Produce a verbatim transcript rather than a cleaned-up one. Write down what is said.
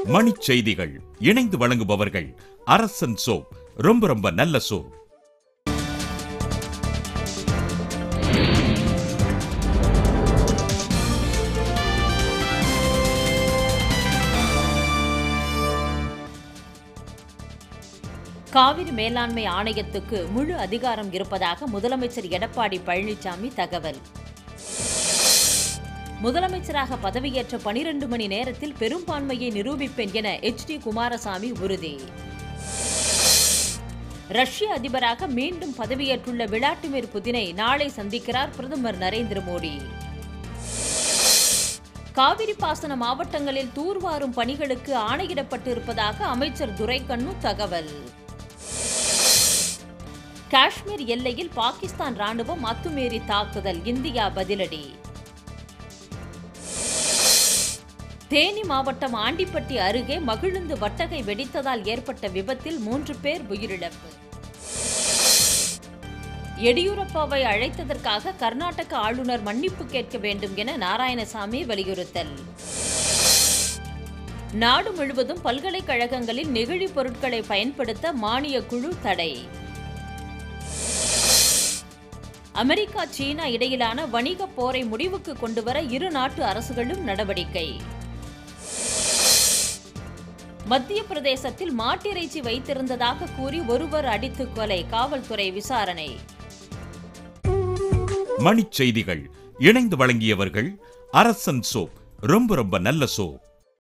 மணிச் செய்திகள் இணைந்து வழங்குபவர்கள் அரசன் சோப், ரொம்ப ரொம்ப நல்ல சோப். காவிரி மேலாண்மை ஆணையத்துக்கு முழு அதிகாரம் இருப்பதாக முதலமைச்சர் எடப்பாடி பழனிசாமி தகவல். முதலமைச்சராக பதவியேற்ற பனிரண்டு மணி நேரத்தில் பெரும்பான்மையை நிரூபிப்பேன் என எச் டி குமாரசாமி உறுதி. ரஷ்ய அதிபராக மீண்டும் பதவியேற்றுள்ள விளாடிமிர் புதினை நாளை சந்திக்கிறார் பிரதமர் நரேந்திர மோடி. காவிரி பாசன மாவட்டங்களில் தூர்வாரும் பணிகளுக்கு ஆணையிடப்பட்டிருப்பதாக அமைச்சர் துரைக்கண்ணு தகவல். காஷ்மீர் எல்லையில் பாகிஸ்தான் ராணுவம் அத்துமீறி தாக்குதல், இந்தியா பதிலடி. தேனி மாவட்டம் ஆண்டிப்பட்டி அருகே மகிழுந்து வட்டகை வெடித்ததால் ஏற்பட்ட விபத்தில் மூன்று பேர் உயிரிழப்பு. எடியூரப்பாவை அழைத்ததற்காக கர்நாடக ஆளுநர் மன்னிப்பு கேட்க வேண்டும் என நாராயணசாமி வலியுறுத்தல். நாடு முழுவதும் பல்கலைக்கழகங்களில் நெகிழி பொருட்களை பயன்படுத்த மானிய குழு தடை. அமெரிக்கா சீனா இடையிலான வணிக போரை முடிவுக்கு கொண்டுவர இரு நாட்டு அரசுகளும் நடவடிக்கை. மத்திய பிரதேசத்தில் மாட்டிறைச்சி வைத்திருந்ததாக கூறி ஒருவர் அடித்து கொலை, காவல்துறை விசாரணை. மணிச் செய்திகள் இணைந்து வழங்கியவர்கள் அரசன் சோப், ரொம்ப ரொம்ப நல்ல சோப்.